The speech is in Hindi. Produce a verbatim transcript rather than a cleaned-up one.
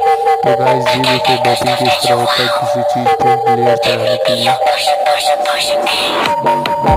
तो गाइस ये देखिए डोपिंग किस तरह होता है किसी चीज़ पे लेयर चढ़ाने के लिए।